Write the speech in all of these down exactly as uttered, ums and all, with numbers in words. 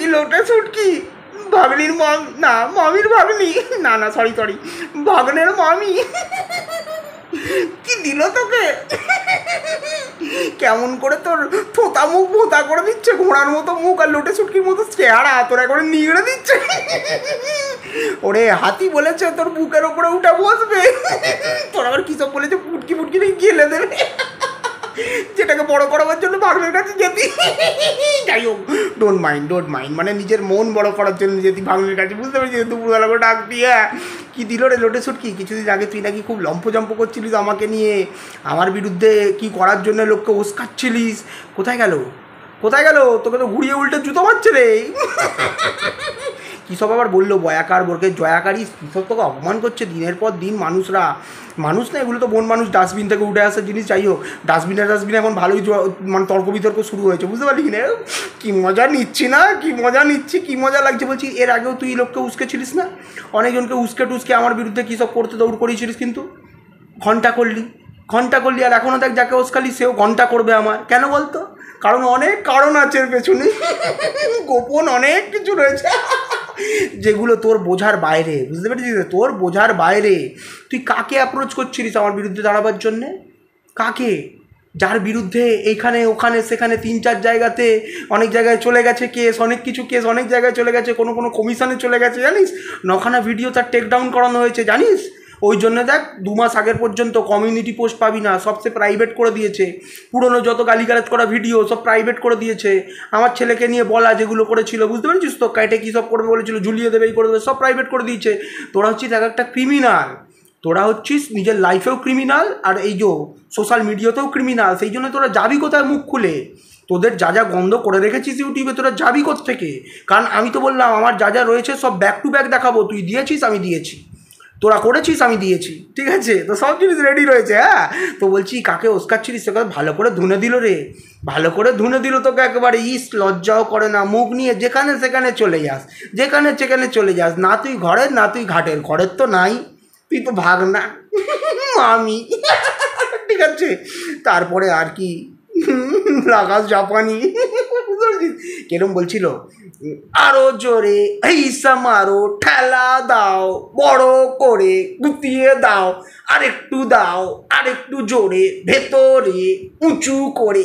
লোটে ছুটকি ভাগ্নির মম না মামির ভাগ্নি না না সরি সরি ভাগ্নের মামি কি দিল তোকে কেমন করে তোর থোতা মুখ ভোতা করে দিচ্ছে ঘোড়ার মতো মুখ আর লোটে ছুটকির মতো চেহারা তোরা করে নিগড়ে দিচ্ছে ওরে হাতি বলেছে তোর বুকের ওপরে উঠে বসবে তোর আবার কী সব বলেছে ফুটকি ফুটকি নিয়ে গেলে দেবে যেটাকে বড় করাবার জন্য ভাগ্নের কাছে যেতি যাই হোক ডোন্ট মাইন্ড ডোন্ট মাইন্ড মানে নিজের মন বড় করার জন্য যেতি ভাগ্নের কাছে বুঝতে পেরেছি দুপুরবেলা করে ডাক দিয়ে কী দিল রে লোটে ছুটকি কিছুদিন আগে তুই নাকি খুব লম্ফজম্প করছিলিস আমাকে নিয়ে আমার বিরুদ্ধে কি করার জন্য লোককে উস্কাচ্ছিলিস কোথায় গেল কোথায় গেল তোকে তো ঘুরিয়ে উল্টে জুতো মারছে রে কী সব আবার বললো বয়াকার বোরকে জয়াকারই সব তোকে অপমান করছে দিনের পর দিন মানুষরা মানুষ না এগুলো তো বন মানুষ ডাস্টবিন থেকে উঠে আসার জিনিস যাই হোক ডাস্টবিনে ডাস্টবিনে এখন ভালোই মানে তর্ক বিতর্ক শুরু হয়েছে বুঝতে পারলি কি না কী মজা নিচ্ছি না কী মজা নিচ্ছি কী মজা লাগছে বলছি এর আগেও তুই লোককে উস্কেছিলিস না অনেকজনকে উস্কে টুস্কে আমার বিরুদ্ধে কী সব করতে দৌড় করিয়েছিলিস কিন্তু ঘন্টা করলি ঘন্টা করলি আর এখনও দেখ যাকে উস্কালি সেও ঘন্টা করবে আমার কেন বলতো কারণ অনেক কারণ আছে এর পেছনে গোপন অনেক কিছু রয়েছে যেগুলো তোর বোঝার বাইরে বুঝতে পেরেছিস তোর বোঝার বাইরে তুই কাকে অ্যাপ্রোচ করছিলিস আমার বিরুদ্ধে দাঁড়াবার জন্যে কাকে যার বিরুদ্ধে এইখানে ওখানে সেখানে তিন চার জায়গাতে অনেক জায়গায় চলে গেছে কেস অনেক কিছু কেস অনেক জায়গায় চলে গেছে কোনো কোনো কমিশনে চলে গেছে জানিস নখানা ভিডিও তার টেক ডাউন করানো হয়েছে জানিস ওই জন্য দেখ দু মাস আগের পর্যন্ত কমিউনিটি পোস্ট পাবি না সবসে প্রাইভেট করে দিয়েছে পুরনো যত গালিগালাজ করা ভিডিও সব প্রাইভেট করে দিয়েছে আমার ছেলেকে নিয়ে বলা যেগুলো করেছিল বুঝতে পেরেছিস তো কাইটে কী সব করবে বলেছিল ঝুলিয়ে দেবে এই করে দেবে সব প্রাইভেট করে দিয়েছে তোরা হচ্ছিস এক একটা ক্রিমিনাল তোরা হচ্ছিস নিজের লাইফেও ক্রিমিনাল আর এই যে সোশ্যাল মিডিয়াতেও ক্রিমিনাল সেই জন্য তোরা যাবি কোথায় মুখ খুলে তোদের যা যা গন্ধ করে রেখেছিস ইউটিউবে তোরা যাবি কোত্থেকে কারণ আমি তো বললাম আমার যা যা রয়েছে সব ব্যাক টু ব্যাক দেখাবো তুই দিয়েছিস আমি দিয়েছি তোরা করেছিস আমি দিয়েছি ঠিক আছে তো সব জিনিস রেডি রয়েছে হ্যাঁ তো বলছি কাকে উস্কাচ্ছিলিস সে কথা ভালো করে ধুনে দিল রে ভালো করে ধুনে দিল তোকে একেবারে ইস লজ্জাও করে না মুখ নিয়ে যেখানে সেখানে চলে যাস যেখানে সেখানে চলে যাস না তুই ঘরের না তুই ঘাটের ঘরের তো নাই তুই তো ভাগ না আমি ঠিক আছে তারপরে আর কি লাগাস জাপানি কিরম বলছিল আরো জোরে এইসা মারো ঠেলা দাও বড় করে গুতিয়ে দাও আরেকটু দাও আরেকটু জোরে ভেতরে উঁচু করে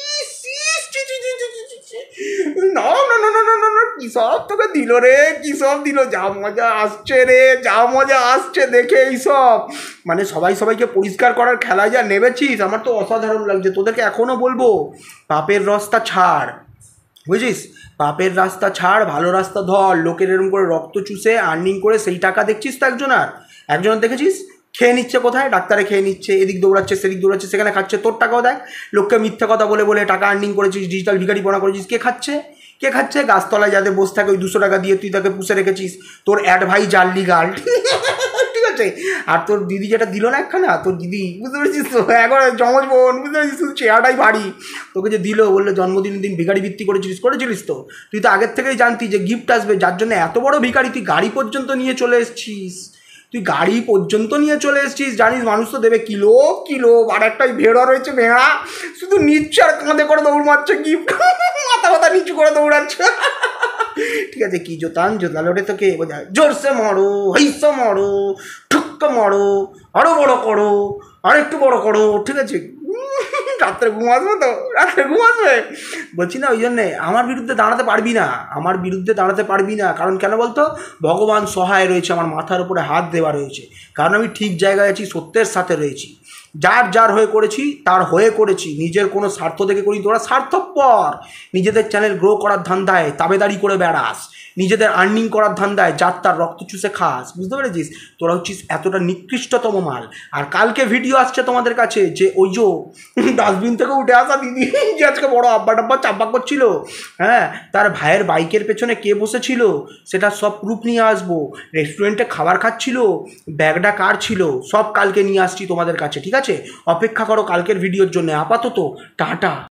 না না না না না না না কী সব তোকে দিল রে কী সব দিল যা মজা আসছে রে যা মজা আসছে দেখে এইসব মানে সবাই সবাইকে পরিষ্কার করার খেলা যা নেমেছিস আমার তো অসাধারণ লাগছে তোদেরকে এখনও বলবো পাপের রাস্তা ছাড় বুঝিস পাপের রাস্তা ছাড় ভালো রাস্তা ধর লোকের এরকম করে রক্ত চুষে আর্নিং করে সেই টাকা দেখছিস তো একজন আর একজনের দেখেছিস খেয়ে নিচ্ছে কোথায় ডাক্তারে খেয়ে নিচ্ছে এদিক দৌড়াচ্ছে সেদিক দৌড়াচ্ছে সেখানে খাচ্ছে তোর টাকাও দেখ লোককে মিথ্যা কথা বলে বলে টাকা আর্নিং করেছিস ডিজিটাল ভিখারিপনা করেছিস কে খাচ্ছে কে খাচ্ছে গাছতলায় যাদের বসে থাকে ওই দুশো টাকা দিয়ে তুই তাকে পুষে রেখেছিস তোর অ্যাড ভাই জার্লি গার্ল ঠিক আছে আর তোর দিদি যেটা দিল না একখানা তোর দিদি বুঝতে পেরেছিস তো এখন জমজ বোন বুঝতে পেরেছিস শুধু চেহারাটাই ভারী তোকে যে দিল বললো জন্মদিনের দিন ভিখারি ভিত্তি করেছিলিস করেছিলিস তো তুই তো আগের থেকেই জানতি যে গিফট আসবে যার জন্য এত বড় ভিখারি তুই গাড়ি পর্যন্ত নিয়ে চলে এসছিস তুই গাড়ি পর্যন্ত নিয়ে চলে এসছিস জানিস মানুষ তো দেবে কিলো কিলো আর একটাই ভেড়া রয়েছে ভেড়া শুধু নিচ্ছে আর কাঁধে করে দৌড় মারছে গিফট মাথা মাথা নিচু করে দৌড়াচ্ছে ঠিক আছে কি জোতান জোতা লোটে তোকে বোঝা জোরসে মরো হইসে মরো ঠুক্কা মরো আরো বড় করো আর একটু বড় করো ঠিক আছে রাত্রে ঘুম আসবে তো রাত্রে ঘুম আসবে বলছি না ওই জন্যে আমার বিরুদ্ধে দাঁড়াতে পারবি না আমার বিরুদ্ধে দাঁড়াতে পারবি না কারণ কেন বলতো ভগবান সহায় রয়েছে আমার মাথার উপরে হাত দেওয়া রয়েছে কারণ আমি ঠিক জায়গায় আছি সত্যের সাথে রয়েছি যার যার হয়ে করেছি তার হয়ে করেছি নিজের কোনো স্বার্থ দেখে করি তোরা স্বার্থপর নিজেদের চ্যানেল গ্রো করার ধান্দায় তাবেদারি করে বেড়াস নিজেদের আর্নিং করার ধান্দায় যার তার রক্ত চুষে খাস বুঝতে পেরেছিস তোরা হচ্ছিস এতটা নিকৃষ্টতম মাল আর কালকে ভিডিও আসছে তোমাদের কাছে যে ওই যে ডাস্টবিন থেকে উঠে আসা দিদি যে আজকে বড় আব্বা ডাব্বা চাপা করছিল হ্যাঁ তার ভাইয়ের বাইকের পেছনে কে বসেছিল সেটা সব প্রুফ নিয়ে আসবো রেস্টুরেন্টে খাবার খাচ্ছিল ব্যাগটা কার ছিল সব কালকে নিয়ে আসছি তোমাদের কাছে ঠিক আছে অপেক্ষা করো কালকের ভিডিওর জন্য আপাতত টাটা।